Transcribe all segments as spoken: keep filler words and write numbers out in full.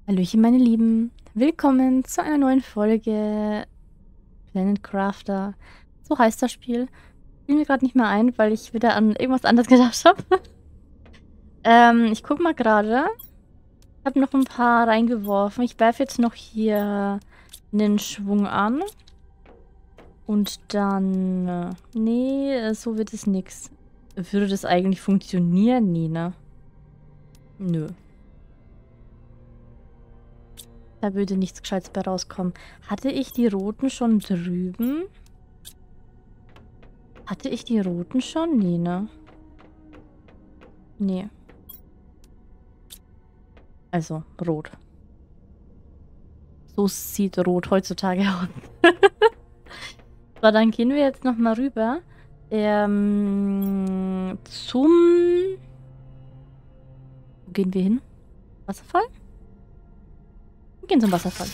Hallöchen, meine Lieben. Willkommen zu einer neuen Folge Planet Crafter. So heißt das Spiel. Fiel mir gerade nicht mehr ein, weil ich wieder an irgendwas anderes gedacht habe. ähm, ich guck mal gerade. Ich habe noch ein paar reingeworfen. Ich werfe jetzt noch hier einen Schwung an. Und dann... äh, Nee, so wird es nix. Würde das eigentlich funktionieren? Nee, ne? Nö. Da würde nichts Gescheites bei rauskommen. Hatte ich die roten schon drüben? Hatte ich die roten schon? Nee, ne? Nee. Also, rot. So sieht rot heutzutage aus. So, dann gehen wir jetzt nochmal rüber. Ähm, zum... Wo gehen wir hin? Wasserfall? Wir gehen zum Wasserfall.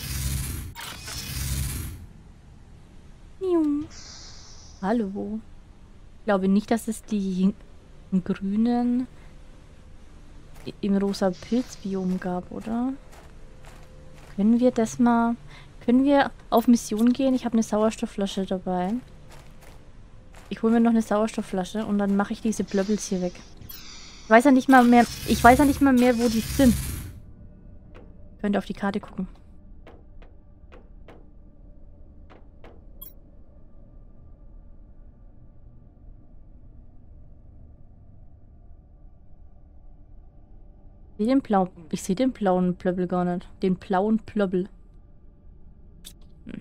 Miau. Hallo. Ich glaube nicht, dass es die grünen im rosa Pilzbiom gab, oder? Können wir das mal... Können wir auf Mission gehen? Ich habe eine Sauerstoffflasche dabei. Ich hole mir noch eine Sauerstoffflasche und dann mache ich diese Blöbbels hier weg. Ich weiß ja nicht mal mehr... Ich weiß ja nicht mal mehr, wo die sind. Könnt ihr auf die Karte gucken. Ich sehe den blauen... Ich sehe den blauen Blöbbel gar nicht. Den blauen Blöbbel. Hm.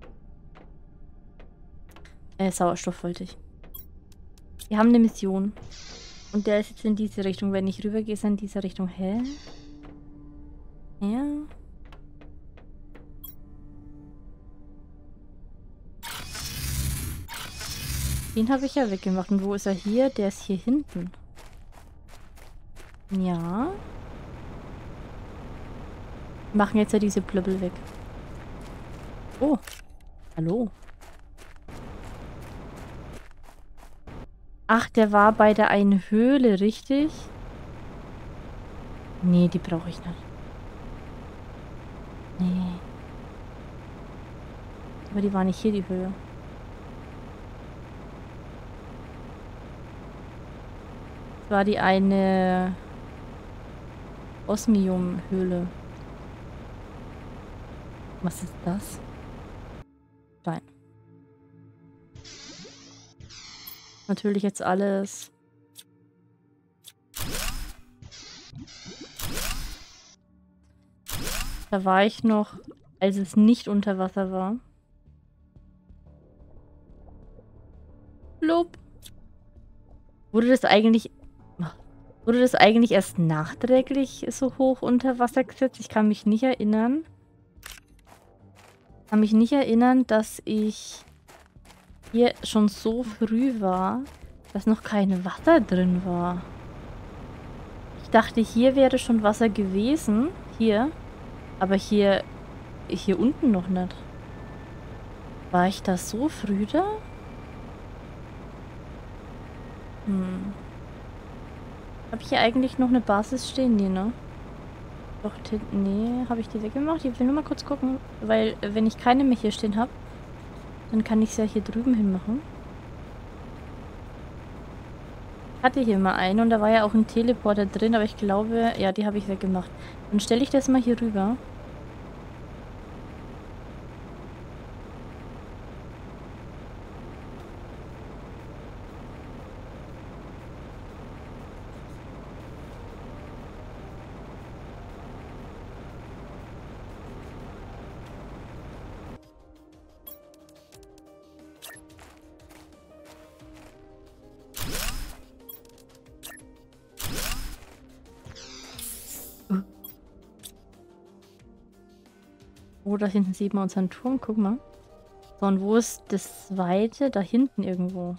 Äh, Sauerstoff wollte ich. Wir haben eine Mission. Und der ist jetzt in diese Richtung. Wenn ich rübergehe, ist er in diese Richtung. Hä? Ja. Den habe ich ja weggemacht. Und wo ist er hier? Der ist hier hinten. Ja. Wir machen jetzt ja diese Blöbbel weg. Oh. Hallo. Ach, der war bei der einen Höhle, richtig? Nee, die brauche ich nicht. Nee. Aber die war nicht hier, die Höhe. Das war die eine Osmium-Höhle. Was ist das? Stein. Natürlich jetzt alles. Da war ich noch, als es nicht unter Wasser war. Lob. Wurde das eigentlich... Wurde das eigentlich erst nachträglich so hoch unter Wasser gesetzt? Ich kann mich nicht erinnern. Ich kann mich nicht erinnern, dass ich hier schon so früh war, dass noch kein Wasser drin war. Ich dachte, hier wäre schon Wasser gewesen. Hier. Aber hier... Hier unten noch nicht. War ich da so früh da? Hm. Habe ich hier eigentlich noch eine Basis stehen? Nee, ne? Doch, nee, habe ich die weggemacht? Ich will nur mal kurz gucken, weil wenn ich keine mehr hier stehen habe, dann kann ich es ja hier drüben hin machen. Ich hatte hier mal eine und da war ja auch ein Teleporter drin, aber ich glaube, ja, die habe ich weggemacht. Dann stelle ich das mal hier rüber. Oh, da hinten sieht man unseren Turm. Guck mal. So, und wo ist das Weite? Da hinten irgendwo.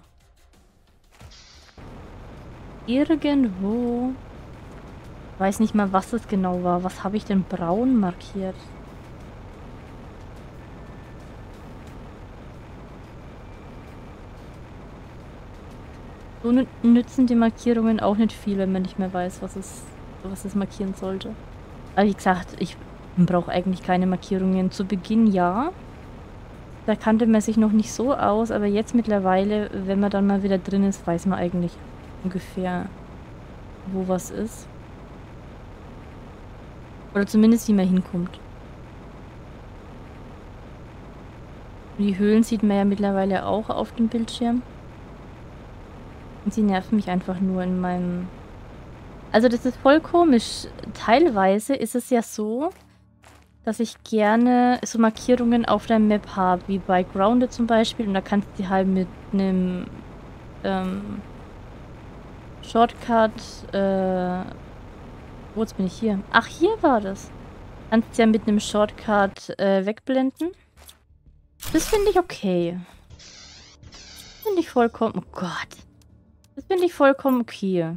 Irgendwo. Ich weiß nicht mal, was das genau war. Was habe ich denn braun markiert? So nützen die Markierungen auch nicht viel, wenn man nicht mehr weiß, was es, was es markieren sollte. Aber wie gesagt, ich Man braucht eigentlich keine Markierungen. Zu Beginn ja. Da kannte man sich noch nicht so aus, aber jetzt mittlerweile, wenn man dann mal wieder drin ist, weiß man eigentlich ungefähr, wo was ist. Oder zumindest, wie man hinkommt. Die Höhlen sieht man ja mittlerweile auch auf dem Bildschirm. Und sie nerven mich einfach nur in meinem... Also das ist voll komisch. Teilweise ist es ja so, dass ich gerne so Markierungen auf der Map habe, wie bei Grounded zum Beispiel. Und da kannst du die halt mit einem ähm, Shortcut... Äh, wo jetzt bin ich hier? Ach, hier war das. Kannst du ja mit einem Shortcut äh, wegblenden. Das finde ich okay. Finde ich vollkommen... Oh Gott. Das finde ich vollkommen okay.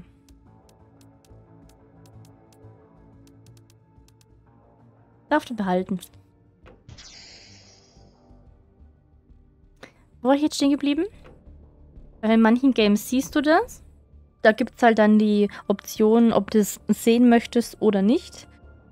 Darf du behalten. Wo war ich jetzt stehen geblieben? Bei manchen Games siehst du das. Da gibt es halt dann die Option, ob du es sehen möchtest oder nicht.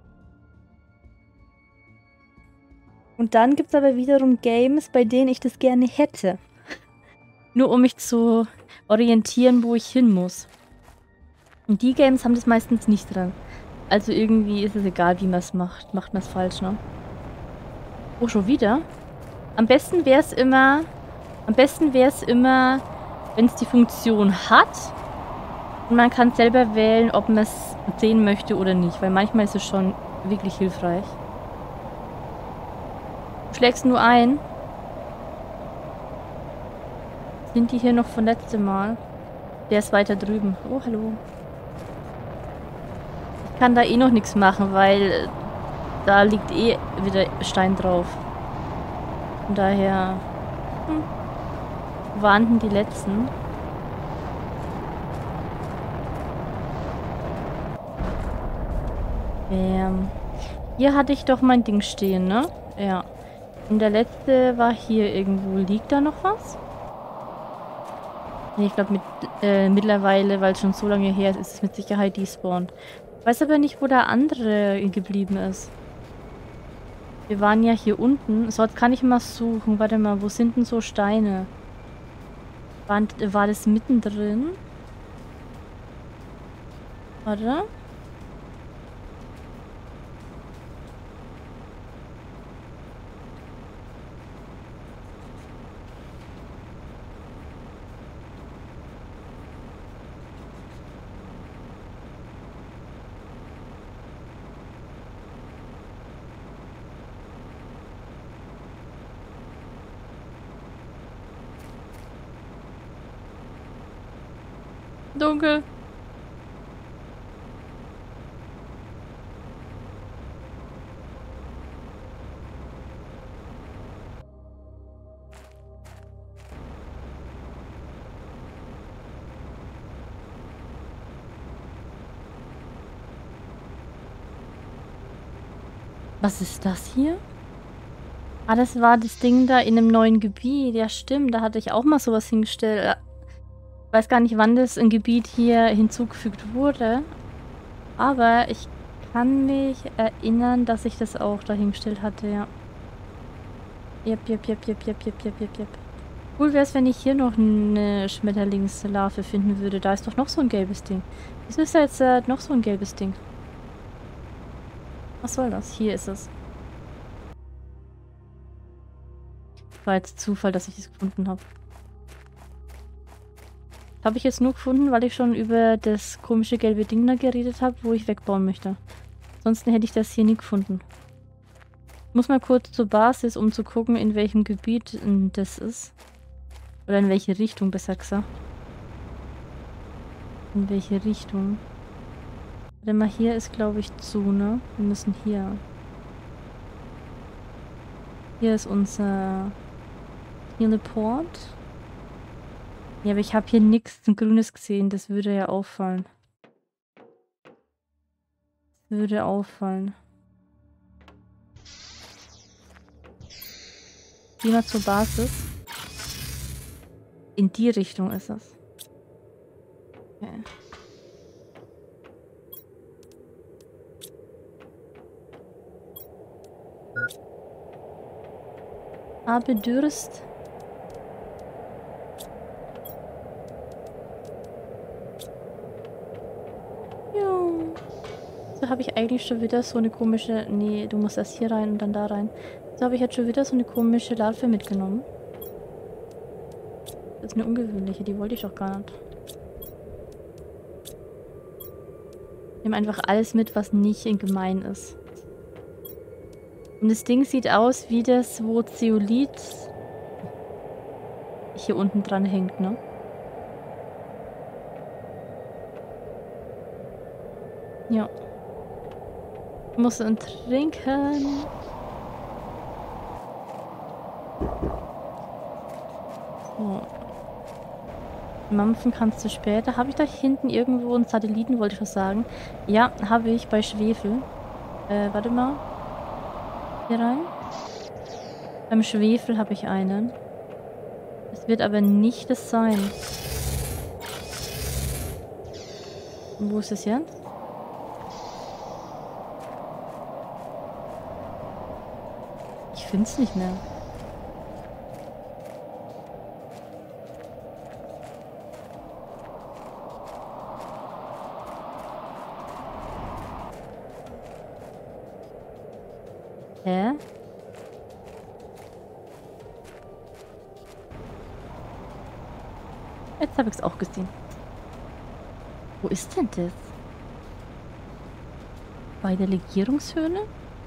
Und dann gibt es aber wiederum Games, bei denen ich das gerne hätte. Nur um mich zu orientieren, wo ich hin muss. Und die Games haben das meistens nicht dran. Also irgendwie ist es egal, wie man es macht. Macht man es falsch, ne? Oh, schon wieder? Am besten wäre es immer... Am besten wäre es immer, wenn es die Funktion hat und man kann selber wählen, ob man es sehen möchte oder nicht, weil manchmal ist es schon wirklich hilfreich. Du schlägst nur ein. Sind die hier noch von letztem Mal? Der ist weiter drüben. Oh, hallo. Ich kann da eh noch nichts machen, weil da liegt eh wieder Stein drauf. Von daher... Hm. Waren denn die letzten? Ähm, hier hatte ich doch mein Ding stehen, ne? Ja. Und der letzte war hier irgendwo. Liegt da noch was? Nee, ich glaube mit, äh, mittlerweile, weil es schon so lange her ist, ist es mit Sicherheit despawned. Ich weiß aber nicht, wo der andere geblieben ist. Wir waren ja hier unten. So, jetzt kann ich mal suchen. Warte mal, wo sind denn so Steine? War, war das mittendrin? Warte. Dunkel. Was ist das hier? Ah, das war das Ding da in einem neuen Gebiet. Ja, stimmt. Da hatte ich auch mal sowas hingestellt. Ich weiß gar nicht, wann das ein Gebiet hier hinzugefügt wurde. Aber ich kann mich erinnern, dass ich das auch dahingestellt hatte, ja. Jep, jep, jep, jep, jep, jep, jep, jep, jep. Cool wäre es, wenn ich hier noch eine Schmetterlingslarve finden würde. Da ist doch noch so ein gelbes Ding. Wieso ist da jetzt äh, noch so ein gelbes Ding? Was soll das? Hier ist es. War jetzt Zufall, dass ich es gefunden habe. Habe ich jetzt nur gefunden, weil ich schon über das komische gelbe Ding da geredet habe, wo ich wegbauen möchte. Ansonsten hätte ich das hier nie gefunden. Ich muss mal kurz zur Basis, um zu gucken, in welchem Gebiet das ist. Oder in welche Richtung, besser gesagt. In welche Richtung. Warte mal, hier ist, glaube ich, zu, ne? Wir müssen hier. Hier ist unser Teleport. Ja, aber ich habe hier nichts Grünes gesehen. Das würde ja auffallen. Das würde auffallen. Geh mal zur Basis. In die Richtung ist es. Okay. Habe Durst. Ja. So habe ich eigentlich schon wieder so eine komische... Nee, du musst erst hier rein und dann da rein. So habe ich jetzt schon wieder so eine komische Larve mitgenommen. Das ist eine ungewöhnliche, die wollte ich doch gar nicht. Ich nehme einfach alles mit, was nicht in gemein ist. Und das Ding sieht aus wie das, wo Zeolit hier unten dran hängt, ne? Ja. Ich muss dann trinken. So. Mampfen kannst du später. Habe ich da hinten irgendwo einen Satelliten, wollte ich was sagen? Ja, habe ich bei Schwefel. Äh, warte mal. Hier rein. Beim Schwefel habe ich einen. Es wird aber nicht das sein. Und wo ist es jetzt? Ich finde es nicht mehr. Hä? Jetzt habe ich es auch gesehen. Wo ist denn das? Bei der Legierungshöhle?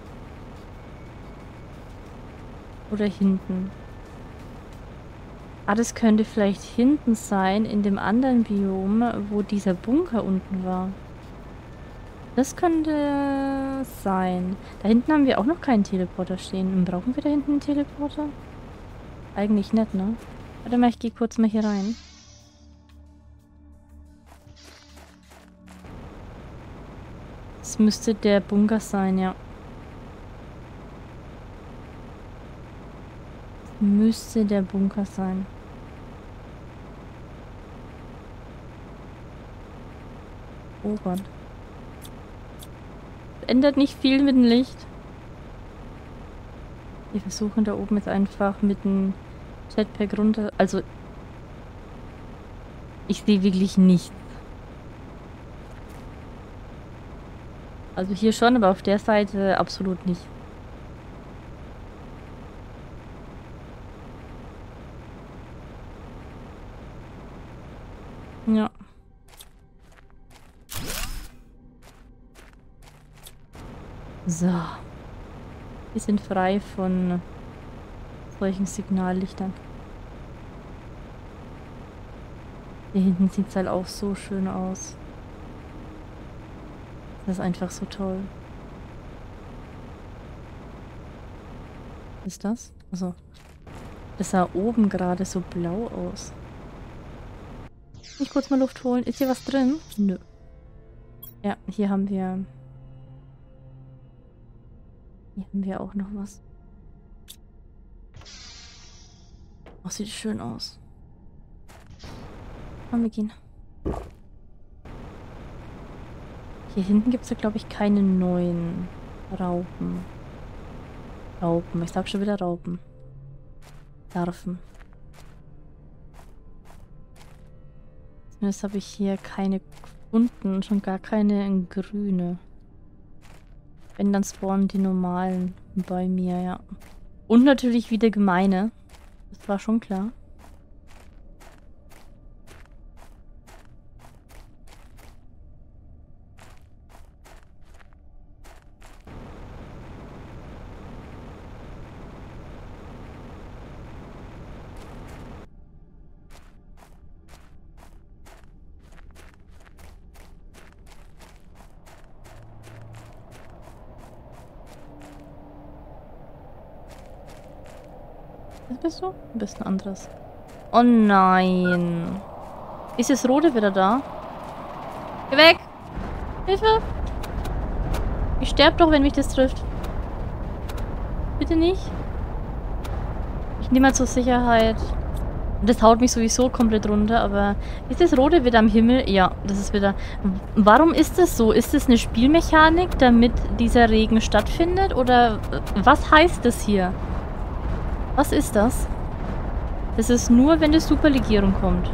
Oder hinten? Ah, das könnte vielleicht hinten sein, in dem anderen Biom, wo dieser Bunker unten war. Das könnte sein. Da hinten haben wir auch noch keinen Teleporter stehen. Brauchen wir da hinten einen Teleporter? Eigentlich nicht, ne? Warte mal, ich gehe kurz mal hier rein. Das müsste der Bunker sein, ja. Das müsste der Bunker sein. Oh Gott. Ändert nicht viel mit dem Licht. Wir versuchen da oben jetzt einfach mit dem Jetpack runter. Also, ich sehe wirklich nichts. Also hier schon, aber auf der Seite absolut nicht. Ja. So. Wir sind frei von solchen Signallichtern. Hier hinten sieht es halt auch so schön aus. Das ist einfach so toll. Was ist das? Also, das sah oben gerade so blau aus. Ich kurz mal Luft holen. Ist hier was drin? Nö. Ja, hier haben wir... Hier haben wir auch noch was. Oh, sieht schön aus. Komm, wir gehen. Hier hinten gibt es ja, glaube ich, keine neuen Raupen. Raupen. Ich sag schon wieder Raupen. Larven. Zumindest habe ich hier keine gefunden. Schon gar keine grüne. Wenn, dann spawnen die normalen bei mir, ja. Und natürlich wieder gemeine. Das war schon klar. Was bist du? Du bist ein anderes. Oh nein. Ist das Rote wieder da? Geh weg! Hilfe! Ich sterb doch, wenn mich das trifft. Bitte nicht. Ich nehme mal zur Sicherheit. Das haut mich sowieso komplett runter, aber... Ist das Rote wieder am Himmel? Ja, das ist wieder... Warum ist das so? Ist das eine Spielmechanik, damit dieser Regen stattfindet? Oder was heißt das hier? Was ist das? Das ist nur, wenn die Superlegierung kommt.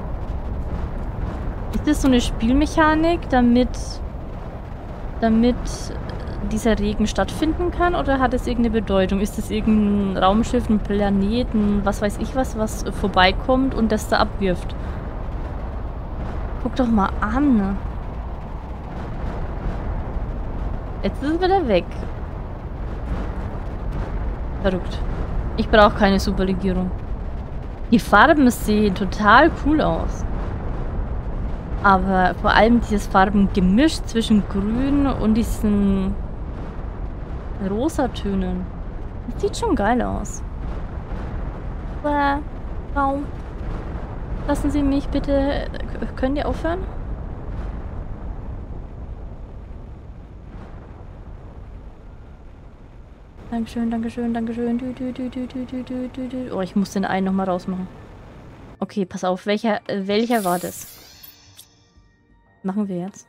Ist das so eine Spielmechanik, damit, damit dieser Regen stattfinden kann? Oder hat es irgendeine Bedeutung? Ist das irgendein Raumschiff, ein Planeten, was weiß ich was, was vorbeikommt und das da abwirft? Guck doch mal an. Jetzt ist es wieder weg. Verrückt. Ich brauche keine Superlegierung. Die Farben sehen total cool aus. Aber vor allem dieses Farbengemisch zwischen Grün und diesen Rosatönen. Das sieht schon geil aus. Äh, Raum. Lassen Sie mich bitte... Können die aufhören? Dankeschön, Dankeschön, Dankeschön. Du, du, du, du, du, du, du, du, du. Oh, ich muss den einen nochmal rausmachen. Okay, pass auf. Welcher, äh, welcher war das? Machen wir jetzt.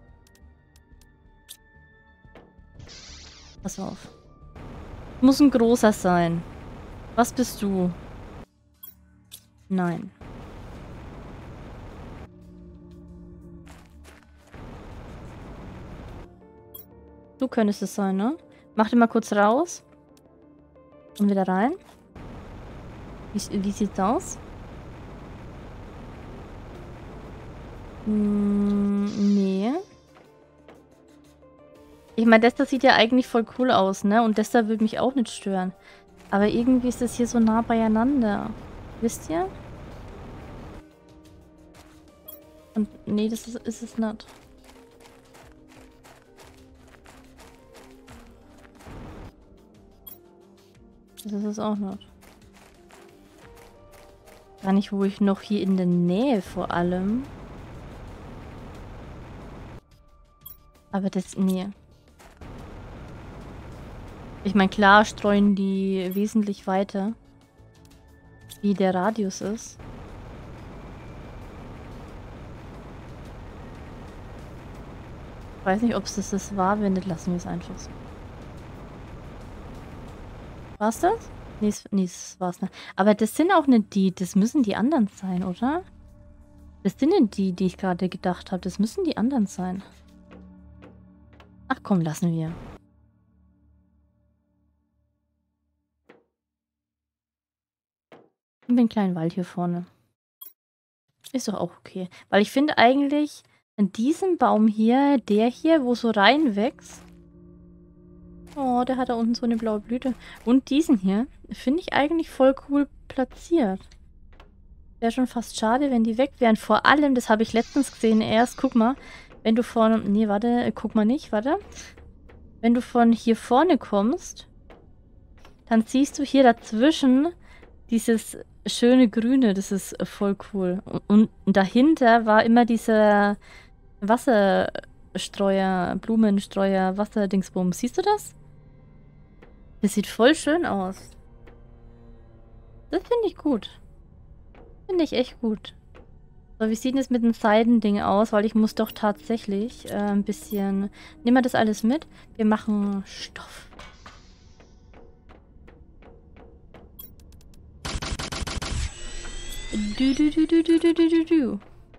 Pass auf. Muss ein großer sein. Was bist du? Nein. Du könntest es sein, ne? Mach den mal kurz raus. Und wieder rein. Wie, wie sieht's aus? Hm, nee. Ich meine, das, das sieht ja eigentlich voll cool aus, ne? Und das da würde mich auch nicht stören. Aber irgendwie ist das hier so nah beieinander. Wisst ihr? Und nee, das ist, ist es nicht. Das ist es auch nicht. Gar nicht, wo ich noch hier in der Nähe vor allem. Aber das, nee. Ich meine, klar streuen die wesentlich weiter, wie der Radius ist. Ich weiß nicht, ob es das, das war. Wenn nicht, lassen wir es einfach so. War's das? Nee, es, nee, es war's nicht. Aber das sind auch nicht die. Das müssen die anderen sein, oder? Das sind nicht die, die ich gerade gedacht habe. Das müssen die anderen sein. Ach komm, lassen wir. Und den kleinen Wald hier vorne. Ist doch auch okay. Weil ich finde eigentlich, an diesem Baum hier, der hier, wo so reinwächst. Oh, der hat da unten so eine blaue Blüte. Und diesen hier, finde ich eigentlich voll cool platziert. Wäre schon fast schade, wenn die weg wären. Vor allem, das habe ich letztens gesehen erst. Guck mal, wenn du von... Nee, warte, guck mal nicht, warte. Wenn du von hier vorne kommst, dann siehst du hier dazwischen dieses schöne Grüne. Das ist voll cool. Und, und dahinter war immer dieser Wasserstreuer, Blumenstreuer, Wasserdingsbum. Siehst du das? Das sieht voll schön aus. Das finde ich gut. Finde ich echt gut. So, wie sieht es mit dem Seidending aus? Weil ich muss doch tatsächlich äh, ein bisschen... Nehmen wir das alles mit? Wir machen Stoff. Du, du, du, du, du, du, du, du, du.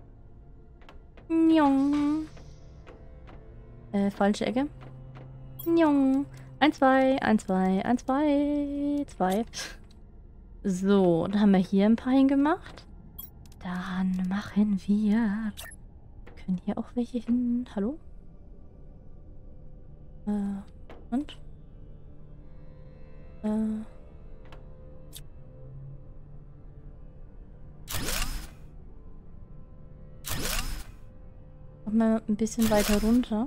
Njong. Äh, falsche Ecke. Njong. Eins, zwei, eins, zwei, eins, zwei, zwei. So, dann haben wir hier ein paar hingemacht. Dann machen wir... Können hier auch welche hin... Hallo? Äh, und? Äh... Machen wir ein bisschen weiter runter.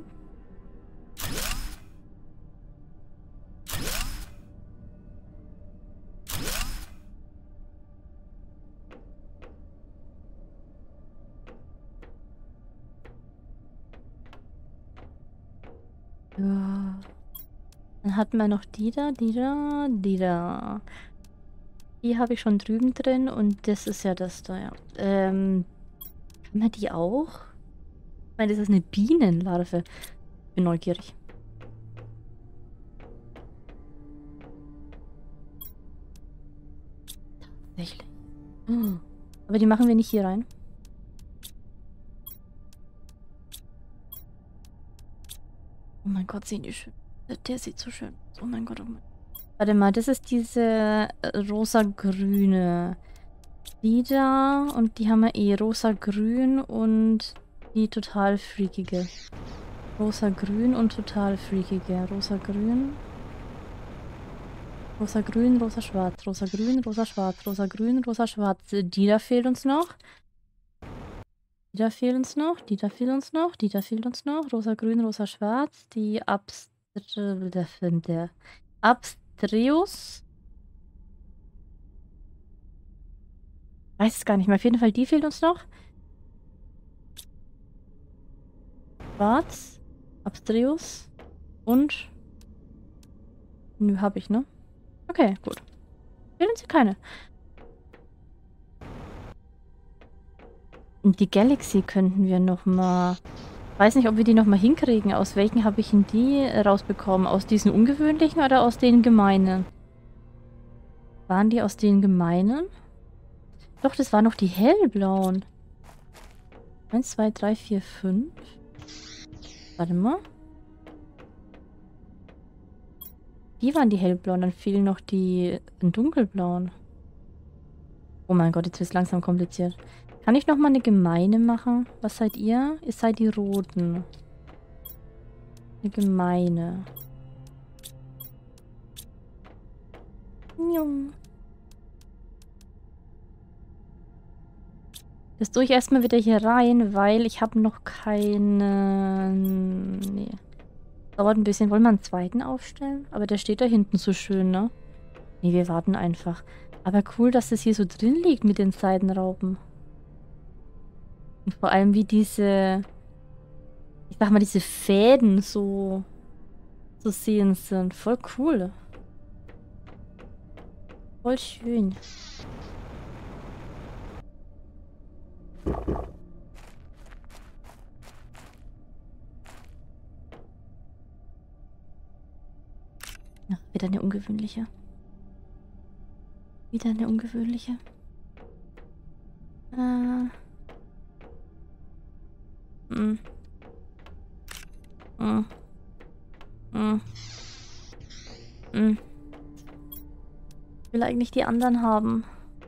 Ja. Dann hatten wir noch die da, die da, die da. Die habe ich schon drüben drin und das ist ja das da, ja. Ähm, haben wir die auch? Ich meine, das ist eine Bienenlarve. Bin neugierig. Tatsächlich. Oh. Aber die machen wir nicht hier rein. Oh mein Gott, sehen die schön. Der, der sieht so schön aus. Oh mein Gott, oh mein Gott. Warte mal, das ist diese äh, rosa-grüne. Die da und die haben wir eh rosa-grün und die total freakige. Rosa-grün und total freakige. Rosa-grün. Rosa-grün, rosa-schwarz. Rosa-grün, rosa-schwarz. Rosa-grün, rosa-schwarz. Die da fehlt uns noch. Die da fehlt uns noch. Die da fehlt uns noch. Die da fehlt uns noch. Rosa-grün, rosa-schwarz. Die Abst... Der Abstreus. Weiß es gar nicht mehr. Auf jeden Fall, die fehlt uns noch. Schwarz. Abstreus. Und... Nö, hab ich, ne? Okay, gut. Fehlen uns hier keine. Und die Galaxy könnten wir noch mal... Weiß nicht, ob wir die noch mal hinkriegen. Aus welchen habe ich denn die rausbekommen? Aus diesen ungewöhnlichen oder aus den gemeinen? Waren die aus den gemeinen? Doch, das waren noch die hellblauen. Eins, zwei, drei, vier, fünf. Warte mal. Die waren die hellblauen, dann fehlen noch die dunkelblauen. Oh mein Gott, jetzt wird es langsam kompliziert. Kann ich noch mal eine gemeine machen? Was seid ihr? Ihr seid die roten. Eine gemeine. Jung. Das tue ich erstmal wieder hier rein, weil ich habe noch keinen... Nee. Dauert ein bisschen. Wollen wir einen zweiten aufstellen? Aber der steht da hinten so schön, ne? Nee, wir warten einfach. Aber cool, dass das hier so drin liegt mit den Seidenraupen. Und vor allem wie diese... Ich sag mal, diese Fäden so... zu sehen sind. Voll cool. Voll schön. Ja, wieder eine ungewöhnliche. Wieder eine ungewöhnliche. Äh. Mm. Mm. Mm. Mm. Ich will eigentlich die anderen haben.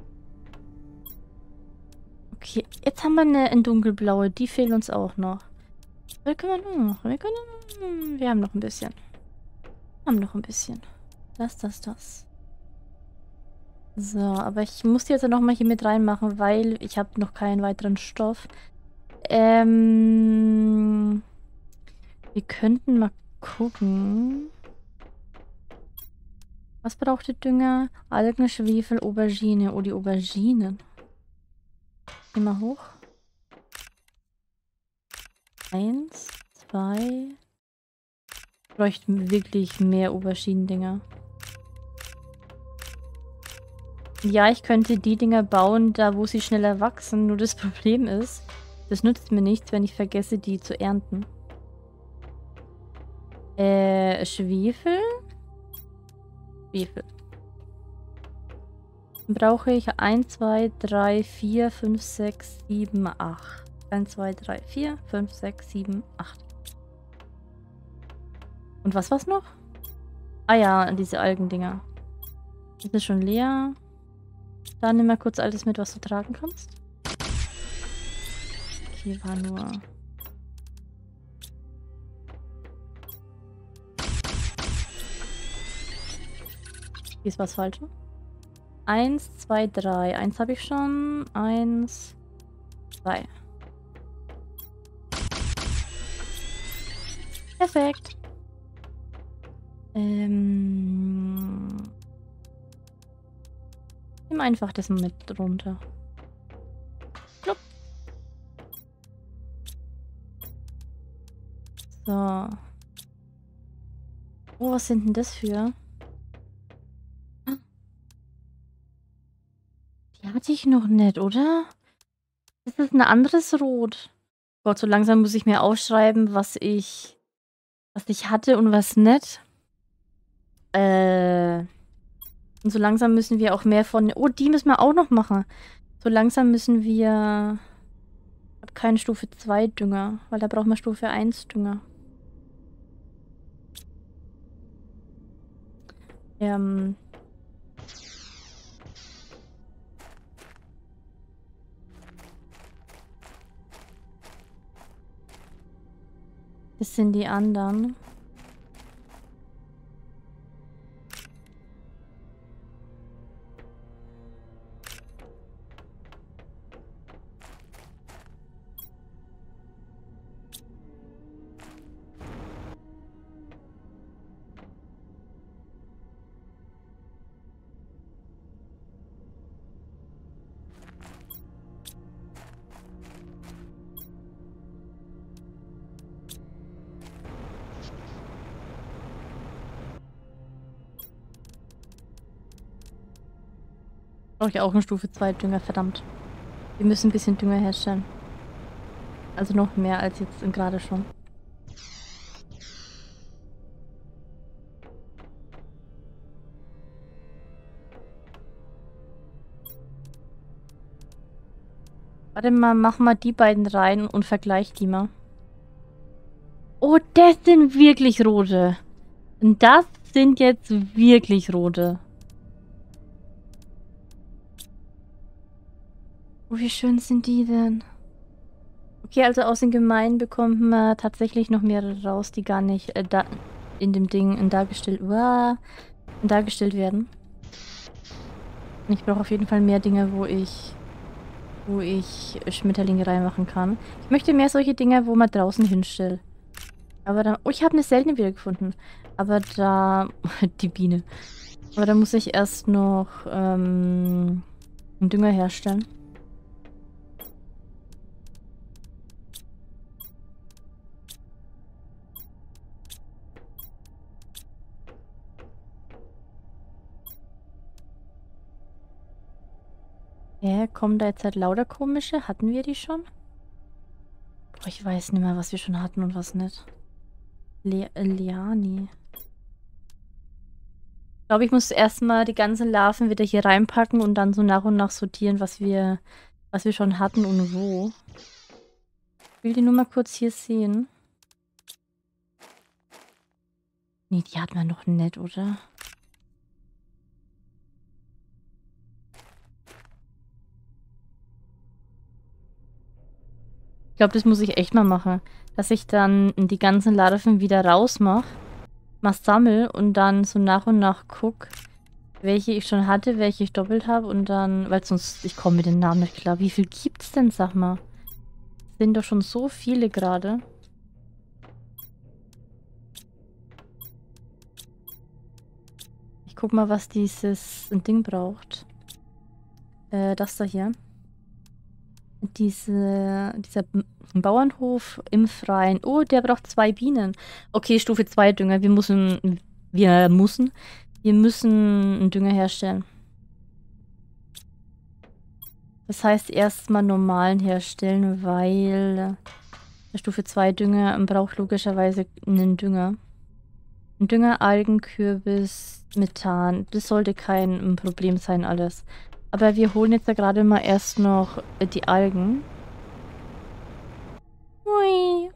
Okay, jetzt haben wir eine in dunkelblaue. Die fehlen uns auch noch. Wir können noch. Wir können. Wir haben noch ein bisschen. Wir haben noch ein bisschen. Das, das, das. So, aber ich muss die jetzt noch mal hier mit reinmachen, weil ich habe noch keinen weiteren Stoff. Ähm, wir könnten mal gucken. Was braucht der Dünger? Algen, Schwefel, Aubergine. Oh, die Auberginen. Geh mal hoch. Eins, zwei. Ich bräuchte wirklich mehr Auberginen-Dinger. Ja, ich könnte die Dinger bauen, da wo sie schneller wachsen. Nur das Problem ist, das nützt mir nichts, wenn ich vergesse, die zu ernten. Äh, Schwefel? Schwefel. Dann brauche ich eins, zwei, drei, vier, fünf, sechs, sieben, acht. eins, zwei, drei, vier, fünf, sechs, sieben, acht. Und was war's noch? Ah ja, diese Algendinger. Das ist schon leer. Dann nimm mal kurz alles mit, was du tragen kannst. Hier war nur... Hier ist was falsch. Eins, zwei, drei. Eins habe ich schon. Eins, zwei. Perfekt. Ähm... Nimm einfach das mit runter. Plupp. So. Oh, was sind denn das für? Die hatte ich noch nicht, oder? Das ist ein anderes Rot. Gott, so langsam muss ich mir aufschreiben, was ich... was ich hatte und was nicht. Äh... Und so langsam müssen wir auch mehr von... Oh, die müssen wir auch noch machen. So langsam müssen wir... Ich habe keine Stufe zwei Dünger, weil da brauchen wir Stufe eins Dünger. Ähm... Das sind die anderen. Brauche ich auch eine Stufe zwei Dünger, verdammt. Wir müssen ein bisschen Dünger herstellen. Also noch mehr als jetzt gerade schon. Warte mal, mach mal die beiden rein und vergleich die mal. Oh, das sind wirklich rote. Und das sind jetzt wirklich rote. Oh, wie schön sind die denn? Okay, also aus den Gemeinen bekommt man tatsächlich noch mehrere raus, die gar nicht äh, da in dem Ding dargestellt, uh, dargestellt werden. Ich brauche auf jeden Fall mehr Dinge, wo ich wo ich Schmetterlinge reinmachen kann. Ich möchte mehr solche Dinge, wo man draußen hinstellt. Aber da... Oh, ich habe eine seltene wiedergefunden. Aber da... Die Biene. Aber da muss ich erst noch ähm, einen Dünger herstellen. Ja, kommen da jetzt halt lauter komische? Hatten wir die schon? Boah, ich weiß nicht mehr, was wir schon hatten und was nicht. Le Liani. Ich glaube, ich muss erstmal die ganzen Larven wieder hier reinpacken und dann so nach und nach sortieren, was wir, was wir schon hatten und wo. Ich will die nur mal kurz hier sehen. Nee, die hat man noch nicht, oder? Ich glaube, das muss ich echt mal machen. Dass ich dann die ganzen Larven wieder rausmache, mal sammle und dann so nach und nach gucke, welche ich schon hatte, welche ich doppelt habe und dann... Weil sonst... Ich komme mit den Namen nicht klar. Wie viel gibt's denn, sag mal? Es sind doch schon so viele gerade. Ich guck mal, was dieses Ding braucht. Äh, das da hier. Diese, dieser Bauernhof im Freien. Oh, der braucht zwei Bienen. Okay, Stufe zwei Dünger. Wir müssen, wir müssen, wir müssen einen Dünger herstellen. Das heißt, erstmal normalen herstellen, weil der Stufe zwei Dünger braucht logischerweise einen Dünger. Ein Dünger, Algen, Kürbis, Methan. Das sollte kein Problem sein, alles. Aber wir holen jetzt ja gerade mal erst noch die Algen. Hui.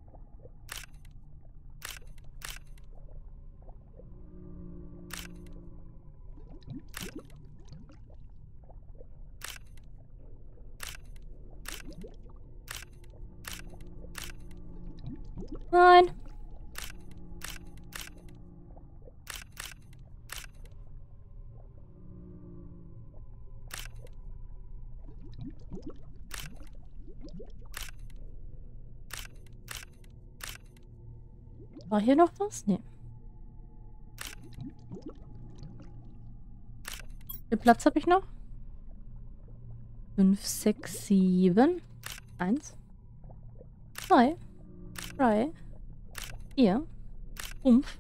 Nein. War hier noch was? Nee. Wie viel Platz habe ich noch? fünf, sechs, sieben. eins. zwei. drei. vier. fünf.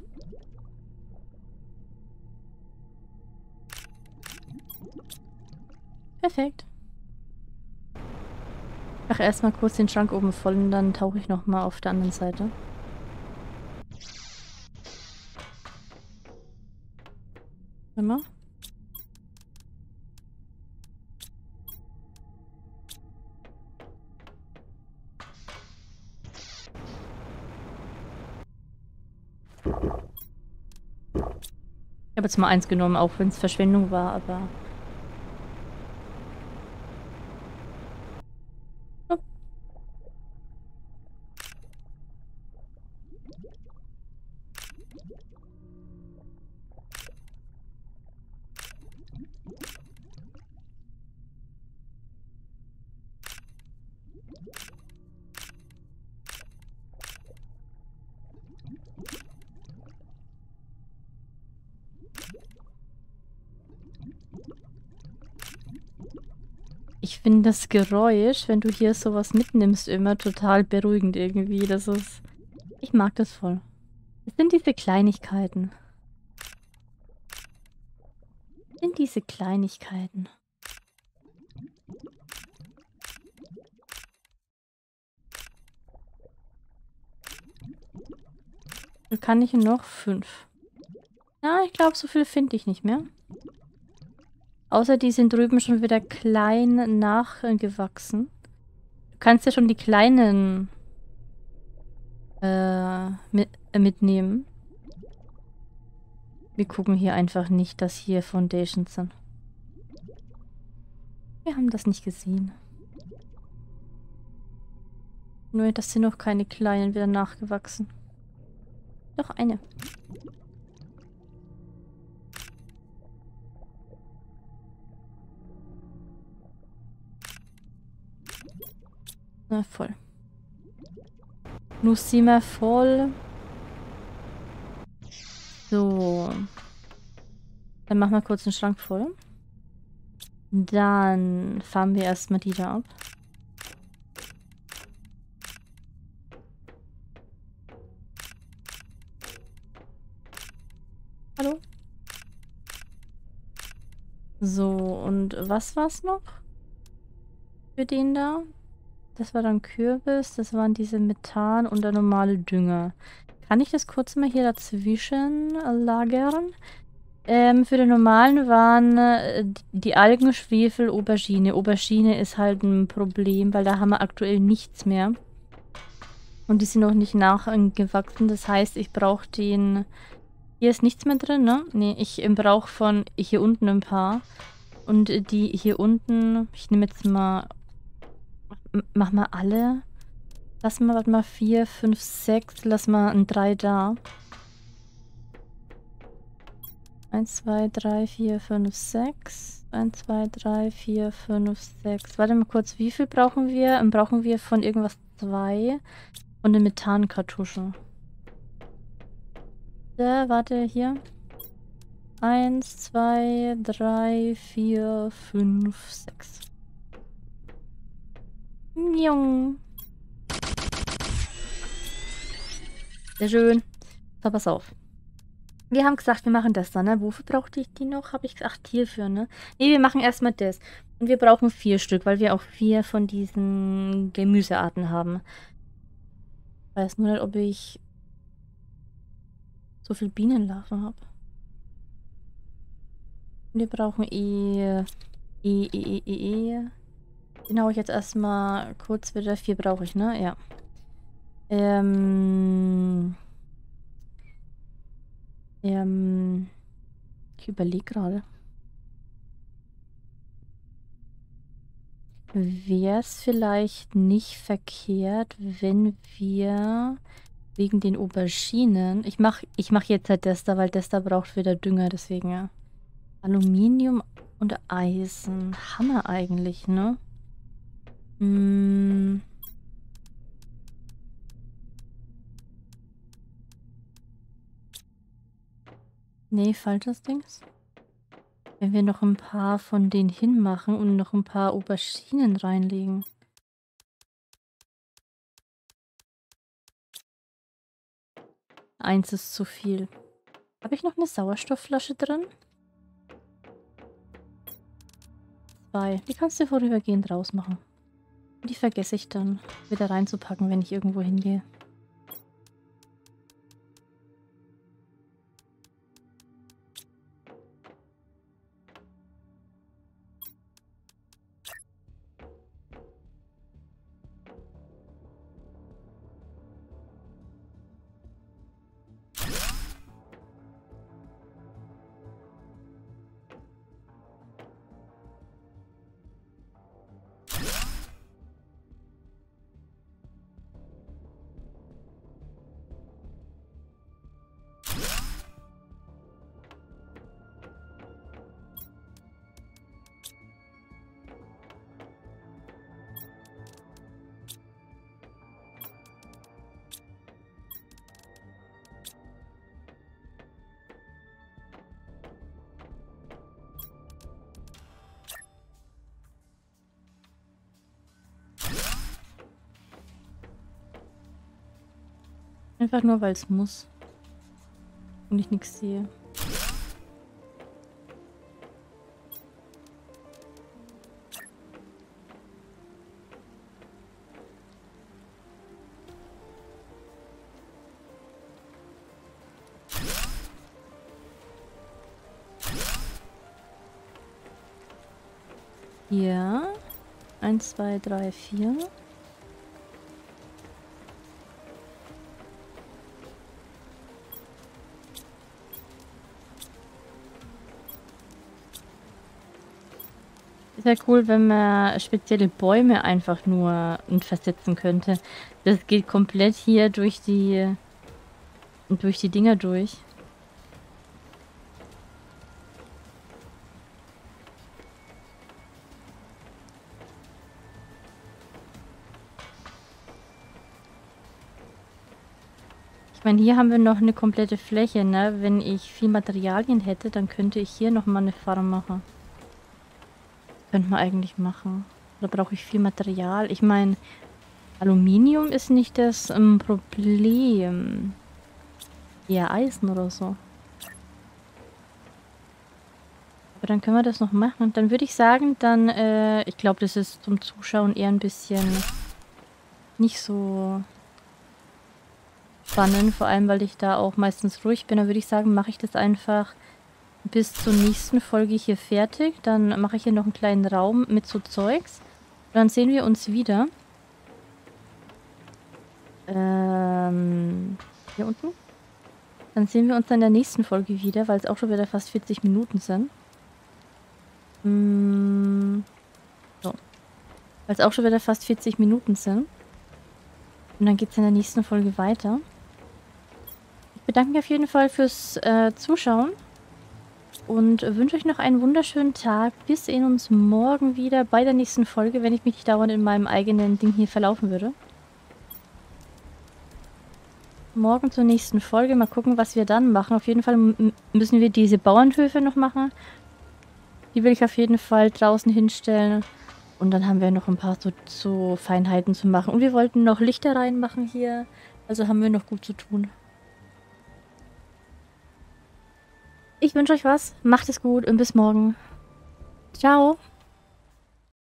Perfekt. Ich mache erstmal kurz den Schrank oben voll und dann tauche ich nochmal auf der anderen Seite. Immer. habe jetzt mal eins genommen, auch wenn es Verschwendung war, aber... Ich finde das Geräusch, wenn du hier sowas mitnimmst, immer total beruhigend irgendwie. Das ist... Ich mag das voll. Es sind diese Kleinigkeiten. Es sind diese Kleinigkeiten. Dann kann ich noch fünf. Ja, ich glaube, so viel finde ich nicht mehr. Außer die sind drüben schon wieder klein nachgewachsen. Du kannst ja schon die kleinen äh, mit, äh, mitnehmen. Wir gucken hier einfach nicht, dass hier Foundations sind. Wir haben das nicht gesehen. Nur, das sind noch keine kleinen wieder nachgewachsen. Doch, eine. Na, voll. Nuss sind wir voll. So. Dann machen wir kurz den Schrank voll. Dann farmen wir erstmal die da ab. Hallo? So, und was war's noch? Für den da? Das war dann Kürbis, das waren diese Methan und der normale Dünger. Kann ich das kurz mal hier dazwischen lagern? Ähm, für den normalen waren äh, die Algen, Schwefel, Aubergine. Aubergine ist halt ein Problem, weil da haben wir aktuell nichts mehr. Und die sind noch nicht nachgewachsen. Das heißt, ich brauche den... Hier ist nichts mehr drin, ne? Ne, ich brauche von hier unten ein paar. Und die hier unten... Ich nehme jetzt mal... Mach mal alle. Lass mal, warte mal, vier, fünf, sechs. Lass mal ein drei da. eins, zwei, drei, vier, fünf, sechs. eins, zwei, drei, vier, fünf, sechs. Warte mal kurz, wie viel brauchen wir? Dann brauchen wir von irgendwas zwei. Und eine Methankartusche. Da, warte, hier. eins, zwei, drei, vier, fünf, sechs. Jung. Sehr schön. So, pass auf. Wir haben gesagt, wir machen das dann, ne? Wofür brauchte ich die noch? Habe ich gesagt, hierfür, ne? Ne, wir machen erstmal das. Und wir brauchen vier Stück, weil wir auch vier von diesen Gemüsearten haben. Ich weiß nur nicht, ob ich so viel Bienenlarven habe. Wir brauchen eh... Eh, eh, eh, eh, eh. Den hau ich jetzt erstmal kurz wieder. Vier brauche ich, ne? Ja. Ähm... Ähm... Ich überlege gerade. Wäre es vielleicht nicht verkehrt, wenn wir wegen den Auberginen... Ich mache ich mach jetzt halt das da, weil das da braucht wieder Dünger, deswegen ja. Aluminium und Eisen. Hammer eigentlich, ne? Hm... Nee, falsches Dings. Wenn wir noch ein paar von denen hinmachen und noch ein paar Auberginen reinlegen. Eins ist zu viel. Habe ich noch eine Sauerstoffflasche drin? Zwei. Die kannst du vorübergehend rausmachen. Die vergesse ich dann wieder reinzupacken, wenn ich irgendwo hingehe. Einfach nur, weil es muss. Und ich nichts sehe. Ja. Eins, zwei, drei, vier. Ist ja cool, wenn man spezielle Bäume einfach nur versetzen könnte. Das geht komplett hier durch die durch die Dinger durch. Ich meine, hier haben wir noch eine komplette Fläche, ne? Wenn ich viel Materialien hätte, dann könnte ich hier nochmal eine Farm machen. Könnte man eigentlich machen. Da brauche ich viel Material. Ich meine, Aluminium ist nicht das ähm, Problem. Eher Eisen oder so. Aber dann können wir das noch machen. Dann würde ich sagen, dann, äh, ich glaube, das ist zum Zuschauen eher ein bisschen nicht so spannend. Vor allem, weil ich da auch meistens ruhig bin. Dann würde ich sagen, mache ich das einfach bis zur nächsten Folge hier fertig. Dann mache ich hier noch einen kleinen Raum mit so Zeugs. Und dann sehen wir uns wieder. Ähm, hier unten. Dann sehen wir uns dann in der nächsten Folge wieder, weil es auch schon wieder fast vierzig Minuten sind. Mm, so. Weil es auch schon wieder fast vierzig Minuten sind. Und dann geht es in der nächsten Folge weiter. Ich bedanke mich auf jeden Fall fürs äh, Zuschauen. Und wünsche euch noch einen wunderschönen Tag. Wir sehen uns morgen wieder bei der nächsten Folge, wenn ich mich nicht dauernd in meinem eigenen Ding hier verlaufen würde. Morgen zur nächsten Folge. Mal gucken, was wir dann machen. Auf jeden Fall müssen wir diese Bauernhöfe noch machen. Die will ich auf jeden Fall draußen hinstellen. Und dann haben wir noch ein paar so, so Feinheiten zu machen. Und wir wollten noch Lichter reinmachen hier. Also haben wir noch gut zu tun. Ich wünsche euch was. Macht es gut und bis morgen. Ciao.